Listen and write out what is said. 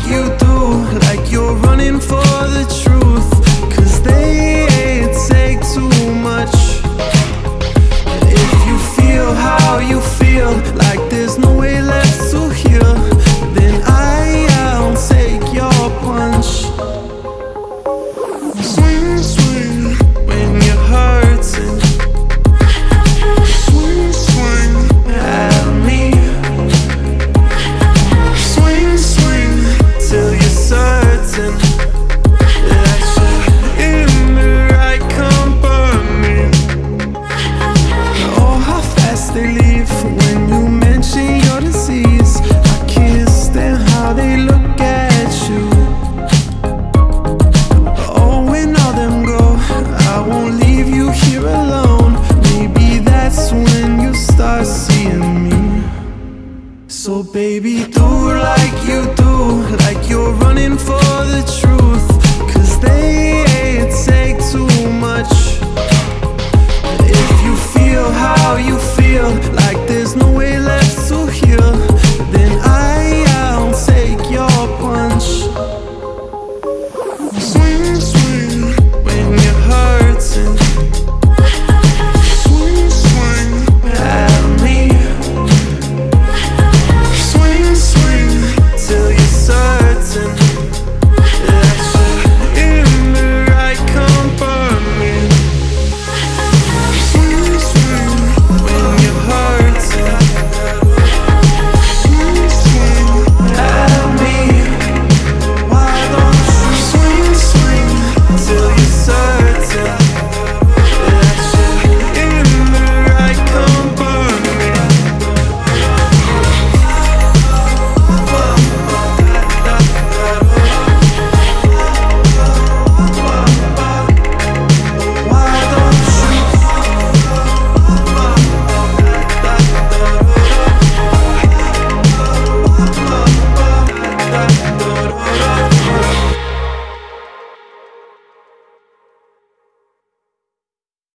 you do, like you're running for the truth. 'Cause they take too much. If you feel how you feel, like there's no way left to heal, then I'll take your punch. Swing, swing, when you're hurting. Swing, swing at me. Swing, swing till you're certain that you're in the right company. Oh, how fast they leave when you mention your disease. I can't stand how they look at you. Oh, when all them go, I won't leave you here alone. Maybe that's when you start seeing me. So baby, do like you do, like you're running for the truth. 'Cause they take too much. If you feel how you feel, like there's no way left to heal, then I'll take your punch. Swing, swing, when you're hurting. Swing, swing at me. Swing, swing till you're certain that you're in the right company. Swing, swing when you're hurting. Swing, swing at me. Why don't you swing, swing till you're certain that you're in the right company. Why don't you